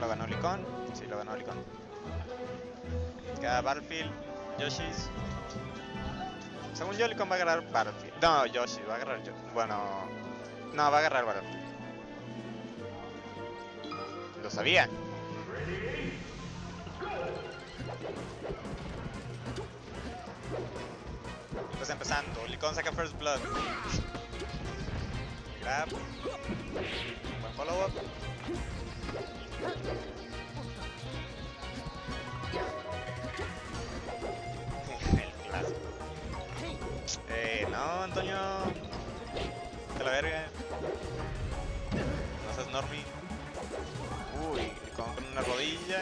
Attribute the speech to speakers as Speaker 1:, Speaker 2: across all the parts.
Speaker 1: lo ganó Licón. Sí, lo ganó Licón. Queda Battlefield, Yoshi's. Según yo, Licón va a agarrar Battlefield. No, Yoshi, va a agarrar yo. Bueno, no, va a agarrar Battlefield. Lo sabía. Pues empezando, Licón saca First Blood. Grab. Buen follow up. El clásico. No, Antonio. De la verga. No seas normie. Uy, con una rodilla.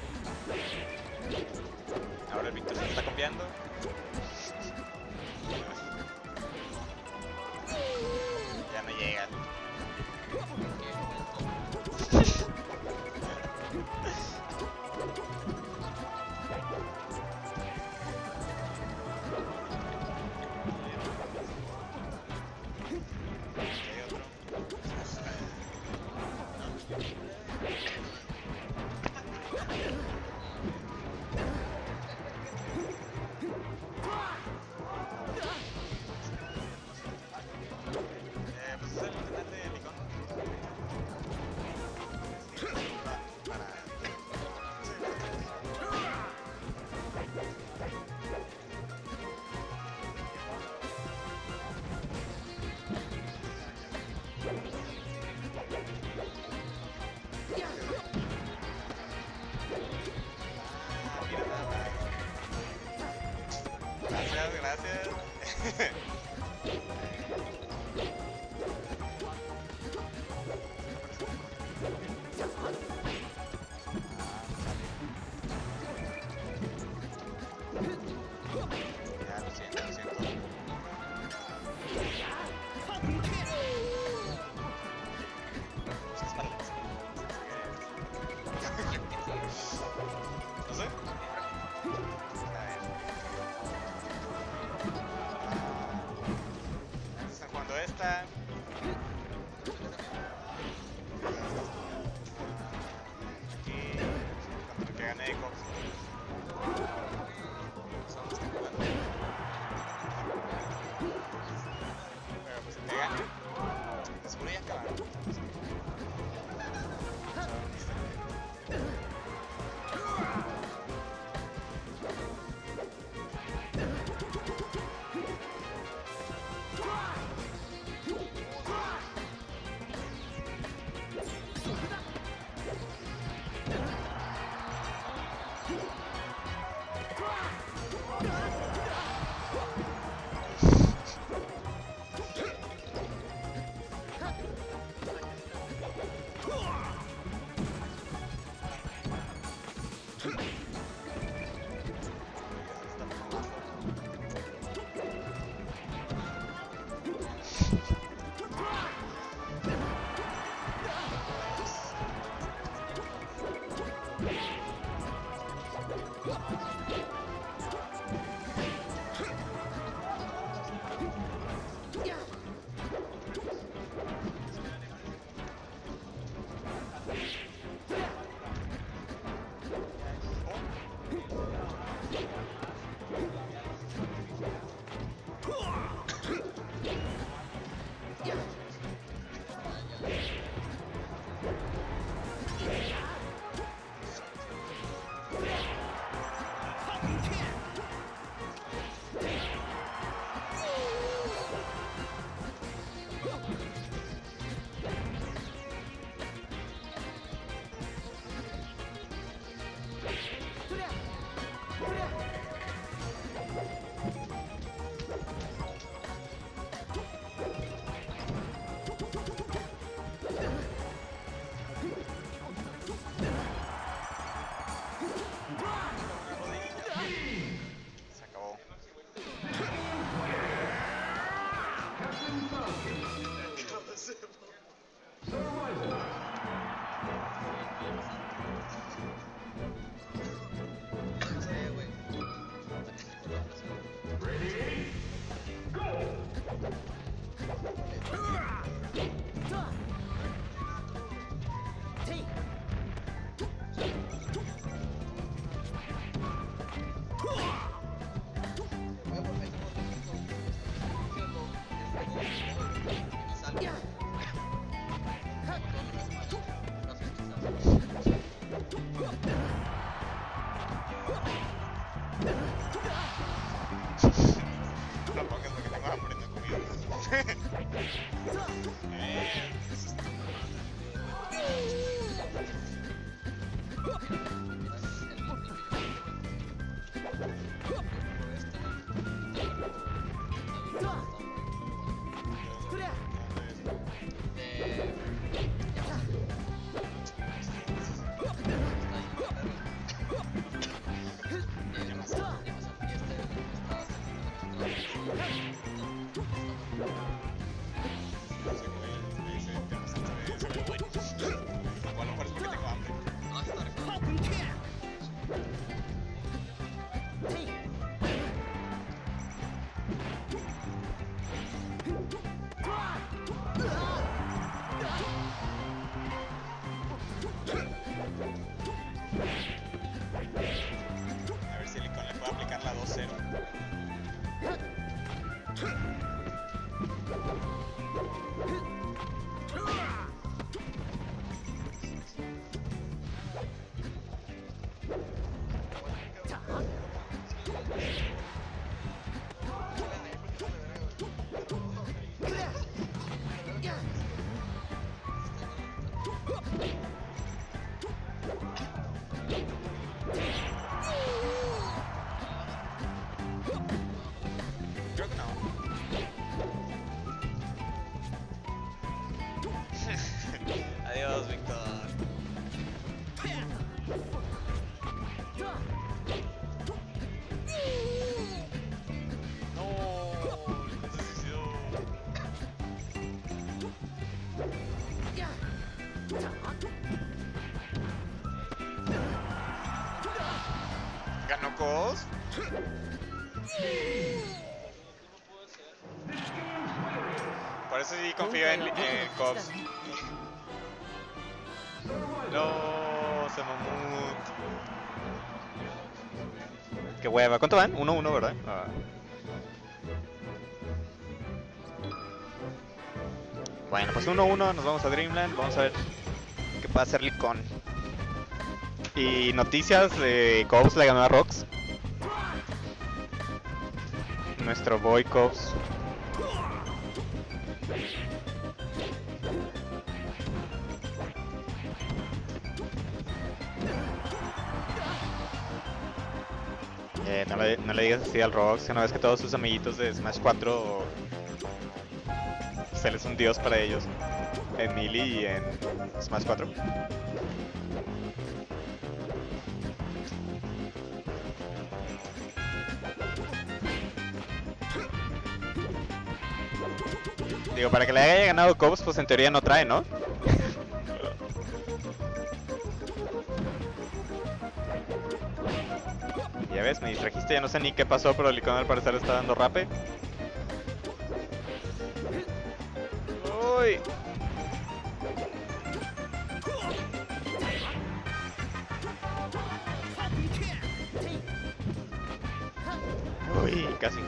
Speaker 1: Ahora el Víctor se está copiando. Ya no llega. Pues es el canal de Licón. Gracias, gracias. Ya, lo siento, lo siento. Es para la no sé. A ver. Ganó Cos. Por eso sí confío en Cops. No, se mamut. Qué hueva. ¿Cuánto van? 1-1, ¿verdad? Ah. Bueno, pues 1-1, nos vamos a Dreamland. Vamos a ver qué puede hacer Licon. Y noticias de Cops le ganó a Rox. Nuestro boy Cops. No le digas así al Rox, una vez que todos sus amiguitos de Smash 4 él es un dios para ellos en Melee y en Smash 4. Digo, para que le haya ganado Cops, pues en teoría no trae, ¿no? Ya ves, me distrajiste, ya no sé ni qué pasó, pero Licon al parecer está dando rape. Uy. Uy, casi.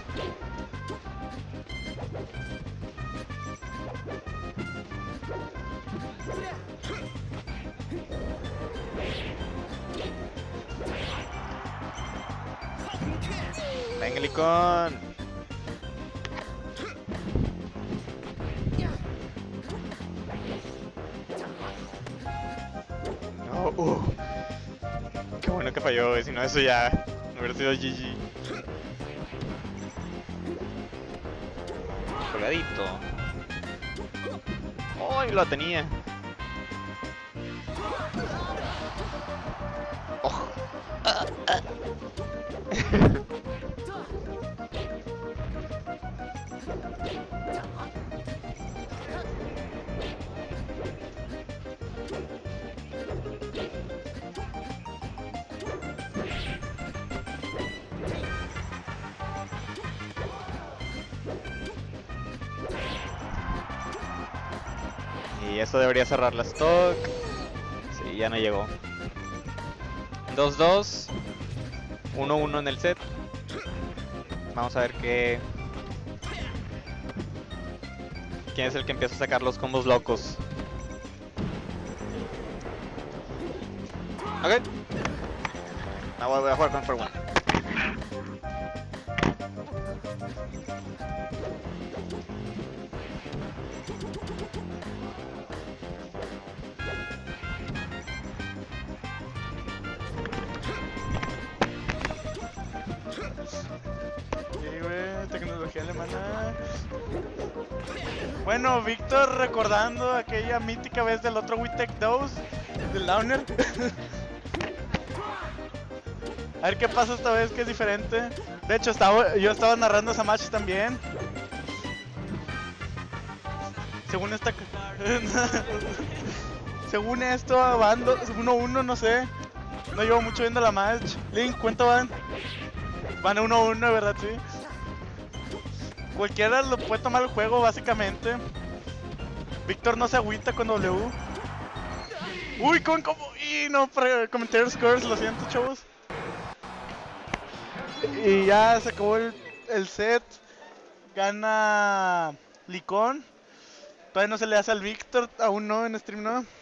Speaker 1: Venga, Licon. No, qué bueno que falló, si no eso ya hubiera sido GG. Colgadito. ¡Ay, lo tenía! Oh. Y eso debería cerrar la stock. Sí, ya no llegó. 2-2. 1-1 en el set. Vamos a ver quién es el que empieza a sacar los combos locos. Ok. No, voy a jugar con For One.
Speaker 2: Tecnología alemana. Bueno, Víctor recordando aquella mítica vez del otro WeTech 2 del Downer. A ver qué pasa esta vez, que es diferente. De hecho, yo estaba narrando esa match también. Según esta... Según esto, van 1-1, no sé. No llevo mucho viendo la match. Link, ¿cuánto van? Van 1-1, ¿verdad? Sí. Cualquiera lo puede tomar el juego, básicamente. Víctor no se agüita con W. Uy, con como... Y no, comentario scores, lo siento, chavos. Y ya se acabó el set. Gana Licon. Todavía no se le hace al Víctor, aún no, en stream no.